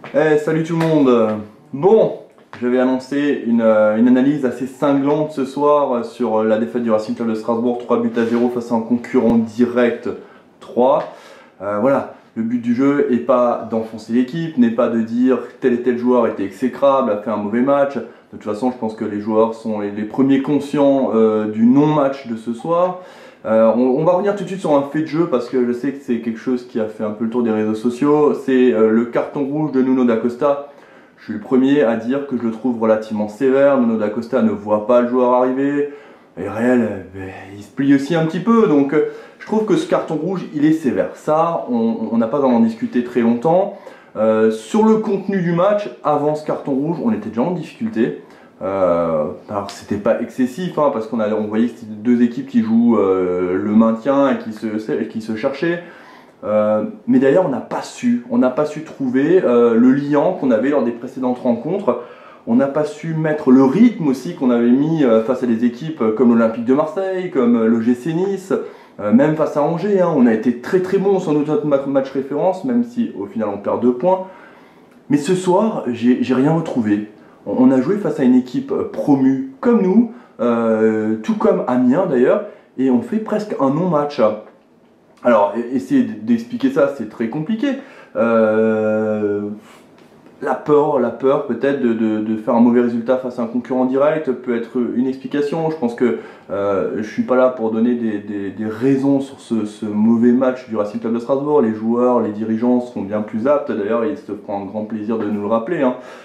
Salut tout le monde. Bon, j'avais annoncé une analyse assez cinglante ce soir sur la défaite du Racing Club de Strasbourg, 3-0 face à un concurrent direct 3. Voilà, le but du jeu n'est pas d'enfoncer l'équipe, n'est pas de dire tel et tel joueur était exécrable, a fait un mauvais match. De toute façon, je pense que les joueurs sont les premiers conscients du non-match de ce soir. On va revenir tout de suite sur un fait de jeu parce que je sais que c'est quelque chose qui a fait un peu le tour des réseaux sociaux. C'est le carton rouge de Nuno da Costa. Je suis le premier à dire que je le trouve relativement sévère. Nuno da Costa ne voit pas le joueur arriver. Et Réel, il se plie aussi un petit peu. Donc je trouve que ce carton rouge, il est sévère. Ça, on n'a pas à en discuter très longtemps. Sur le contenu du match, avant ce carton rouge, on était déjà en difficulté. Alors c'était pas excessif parce qu'on voyait que c'était deux équipes qui jouent le maintien et qui se cherchaient. Mais d'ailleurs on n'a pas su trouver le lien qu'on avait lors des précédentes rencontres. On n'a pas su mettre le rythme aussi qu'on avait mis face à des équipes comme l'Olympique de Marseille, comme le GC Nice, même face à Angers. On a été très très bon sur notre match référence, même si au final on perd 2 points. Mais ce soir, j'ai rien retrouvé. On a joué face à une équipe promue comme nous, tout comme Amiens d'ailleurs, et on fait presque un non-match. Alors, essayer d'expliquer ça, c'est très compliqué. La peur peut-être de faire un mauvais résultat face à un concurrent direct peut être une explication. Je pense que je suis pas là pour donner des raisons sur ce mauvais match du Racing Club de Strasbourg. Les joueurs, les dirigeants seront bien plus aptes. D'ailleurs, ils se feront un grand plaisir de nous le rappeler.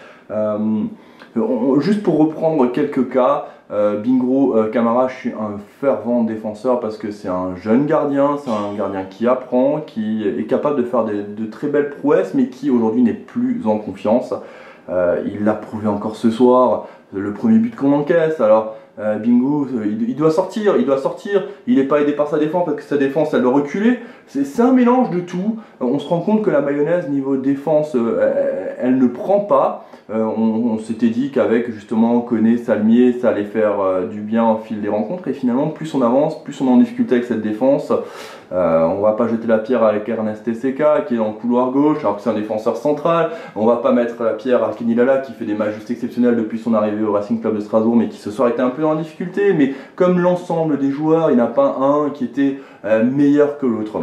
Juste pour reprendre quelques cas, Bingo Camara, je suis un fervent défenseur parce que c'est un jeune gardien, c'est un gardien qui apprend, qui est capable de faire de très belles prouesses, mais qui aujourd'hui n'est plus en confiance. Il l'a prouvé encore ce soir, le premier but qu'on encaisse. Alors Bingo, il doit sortir, il n'est pas aidé par sa défense parce que sa défense elle doit reculer. C'est un mélange de tout. On se rend compte que la mayonnaise niveau défense, elle ne prend pas. On s'était dit qu'avec justement Koné, Salmier, ça allait faire du bien au fil des rencontres et finalement plus on avance, plus on est en difficulté avec cette défense. On va pas jeter la pierre avec Ernest Tesseca qui est dans le couloir gauche alors que c'est un défenseur central. On va pas mettre la pierre à Kenny Lala qui fait des matchs juste exceptionnels depuis son arrivée au Racing Club de Strasbourg mais qui ce soir était un peu en difficulté. Mais comme l'ensemble des joueurs, il n'y en a pas un qui était meilleur que l'autre.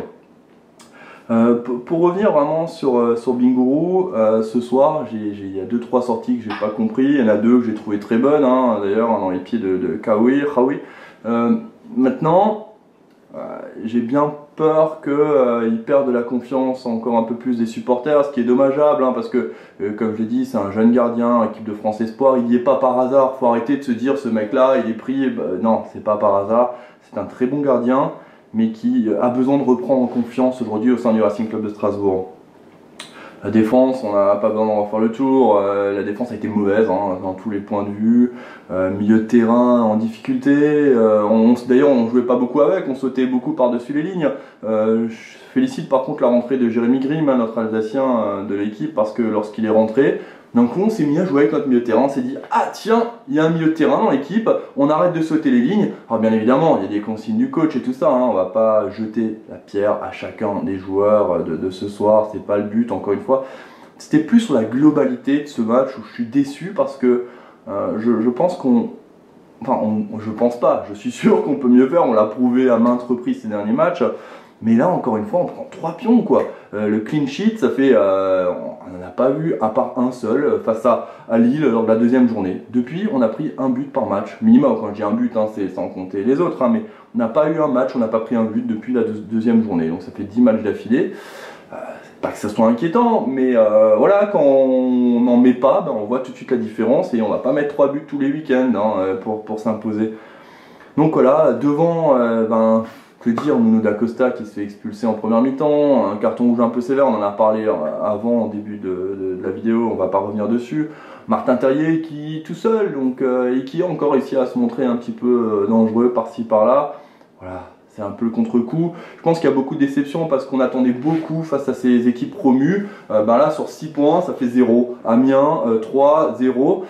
Pour revenir vraiment sur Bingourou, ce soir, il y a 2-3 sorties que j'ai pas compris. Il y en a 2 que j'ai trouvé très bonnes, d'ailleurs, dans les pieds de Kawi. Maintenant, j'ai bien peur qu'il perde de la confiance encore un peu plus des supporters, ce qui est dommageable, parce que, comme je l'ai dit, c'est un jeune gardien, équipe de France Espoir, il n'y est pas par hasard. Faut arrêter de se dire, ce mec-là, il est pris. Non, c'est pas par hasard. C'est un très bon gardien, mais qui a besoin de reprendre en confiance aujourd'hui au sein du Racing Club de Strasbourg. La défense, on n'a pas besoin d'en refaire le tour, la défense a été mauvaise dans tous les points de vue, milieu de terrain en difficulté, d'ailleurs on jouait pas beaucoup avec, on sautait beaucoup par-dessus les lignes. Je félicite par contre la rentrée de Jérémy Grimm, notre Alsacien de l'équipe, parce que lorsqu'il est rentré, d'un coup on s'est mis à jouer avec notre milieu de terrain, on s'est dit ah tiens, il y a un milieu de terrain dans l'équipe, on arrête de sauter les lignes. Alors bien évidemment, il y a des consignes du coach et tout ça, on va pas jeter la pierre à chacun des joueurs de ce soir, c'est pas le but encore une fois. C'était plus sur la globalité de ce match où je suis déçu parce que je pense je pense pas, je suis sûr qu'on peut mieux faire, on l'a prouvé à maintes reprises ces derniers matchs. Mais là, encore une fois, on prend 3 pions, quoi. Le clean sheet, ça fait... on n'en a pas vu, à part un seul, face à Lille, lors de la 2e journée. Depuis, on a pris un but par match. Minimum, quand je dis un but, c'est sans compter les autres. Mais on n'a pas eu un match, on n'a pas pris un but depuis la 2e journée. Donc ça fait 10 matchs d'affilée. Pas que ça soit inquiétant, mais voilà, quand on n'en met pas, on voit tout de suite la différence. Et on va pas mettre 3 buts tous les week-ends pour s'imposer. Donc voilà, devant... que dire, Nuno da Costa qui se fait expulser en première mi-temps, un carton rouge un peu sévère, on en a parlé avant, au début de la vidéo, on va pas revenir dessus. Martin Terrier qui tout seul, et qui a encore réussi à se montrer un petit peu dangereux par-ci par-là. Voilà, c'est un peu le contre-coup. Je pense qu'il y a beaucoup de déceptions parce qu'on attendait beaucoup face à ces équipes promues. Là, sur 6 points, ça fait 0. Amiens, 3, 0.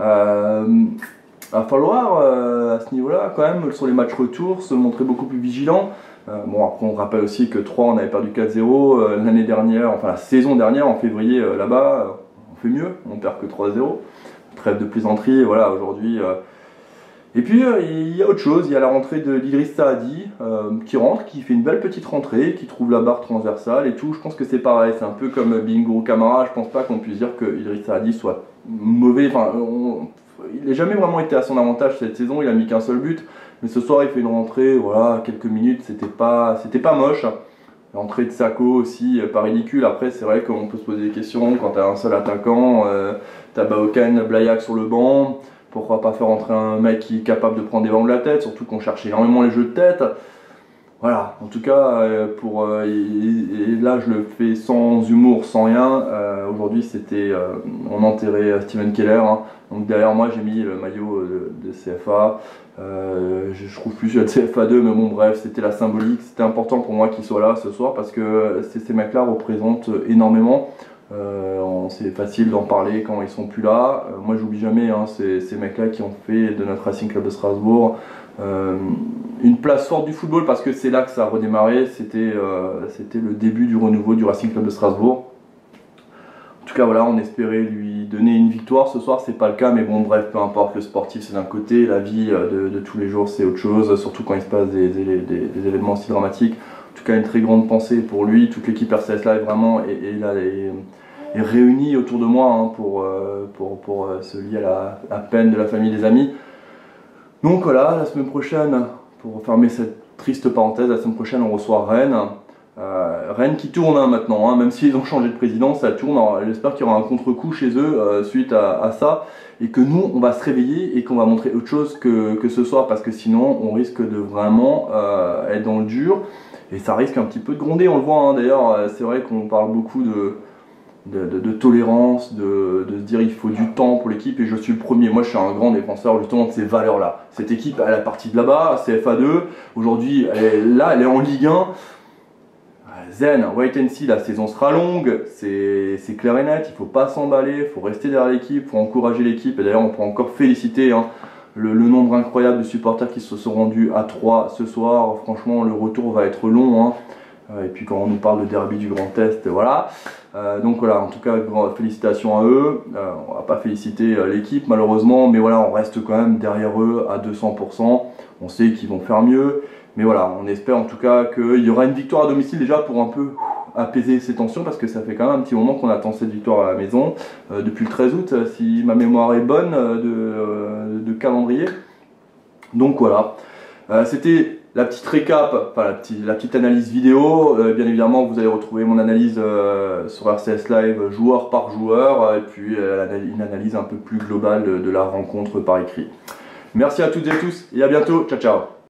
Va falloir à ce niveau-là quand même sur les matchs retour se montrer beaucoup plus vigilant. Bon après on rappelle aussi que 3 on avait perdu 4-0 l'année dernière, enfin la saison dernière en février là-bas. fait mieux, on perd que 3-0. Trêve de plaisanterie, voilà, aujourd'hui. Et puis il y a autre chose, il y a la rentrée d'Idriss Saadi qui rentre, qui fait une belle petite rentrée, qui trouve la barre transversale et tout. Je pense que c'est pareil, c'est un peu comme Bingo Camara, je pense pas qu'on puisse dire que Idriss Saadi soit mauvais. Enfin, il n'a jamais vraiment été à son avantage cette saison, il a mis qu'un seul but. Mais ce soir il fait une rentrée, voilà, quelques minutes, c'était pas moche. L'entrée de Sako aussi, pas ridicule. Après, c'est vrai qu'on peut se poser des questions quand tu as un seul attaquant, tu as Baokan, Blayak sur le banc. Pourquoi pas faire entrer un mec qui est capable de prendre des ballons de la tête, surtout qu'on cherche énormément les jeux de tête. Voilà, en tout cas, et là je le fais sans humour, sans rien. Aujourd'hui, c'était, on enterrait Steven Keller. Hein. Donc derrière moi, j'ai mis le maillot de CFA. Je trouve plus le CFA 2, mais bon, bref, c'était la symbolique. C'était important pour moi qu'il soit là ce soir parce que ces mecs-là représentent énormément. C'est facile d'en parler quand ils sont plus là. Moi, j'oublie jamais hein, ces mecs-là qui ont fait de notre Racing Club de Strasbourg une place forte du football parce que c'est là que ça a redémarré. C'était le début du renouveau du Racing Club de Strasbourg. En tout cas, voilà, on espérait lui donner une victoire ce soir, c'est pas le cas, mais bon, bref, peu importe, le sportif c'est d'un côté, la vie de tous les jours c'est autre chose, surtout quand il se passe des événements aussi dramatiques. En tout cas, une très grande pensée pour lui, toute l'équipe RCS Live vraiment est réunie autour de moi hein, pour se lier à la peine de la famille, des amis. Donc voilà, la semaine prochaine, pour fermer cette triste parenthèse, la semaine prochaine on reçoit Rennes. Rennes qui tourne hein, maintenant, hein, même s'ils ont changé de président, ça tourne. J'espère qu'il y aura un contre-coup chez eux suite à ça et que nous on va se réveiller et qu'on va montrer autre chose que ce soir parce que sinon on risque de vraiment être dans le dur et ça risque un petit peu de gronder, on le voit hein, d'ailleurs. C'est vrai qu'on parle beaucoup de tolérance, de se dire il faut du temps pour l'équipe et je suis le premier. Moi je suis un grand défenseur justement de ces valeurs là. Cette équipe elle est partie de là-bas, CFA 2, aujourd'hui elle est en Ligue 1. Zen, wait and see, la saison sera longue, c'est clair et net, il ne faut pas s'emballer, il faut rester derrière l'équipe, il faut encourager l'équipe. Et d'ailleurs, on peut encore féliciter hein, le nombre incroyable de supporters qui se sont rendus à 3 ce soir. Franchement, le retour va être long. Hein. Et puis quand on nous parle de derby du Grand Est, voilà. Donc voilà, en tout cas, félicitations à eux. On va pas féliciter l'équipe malheureusement, mais voilà, on reste quand même derrière eux à 200%. On sait qu'ils vont faire mieux. Mais voilà, on espère en tout cas qu'il y aura une victoire à domicile déjà pour un peu apaiser ces tensions parce que ça fait quand même un petit moment qu'on attend cette victoire à la maison depuis le 13 août si ma mémoire est bonne de calendrier. Donc voilà, c'était la petite récap, enfin la petite analyse vidéo. Bien évidemment vous allez retrouver mon analyse sur RCS Live joueur par joueur et puis une analyse un peu plus globale de la rencontre par écrit. Merci à toutes et tous et à bientôt, ciao ciao.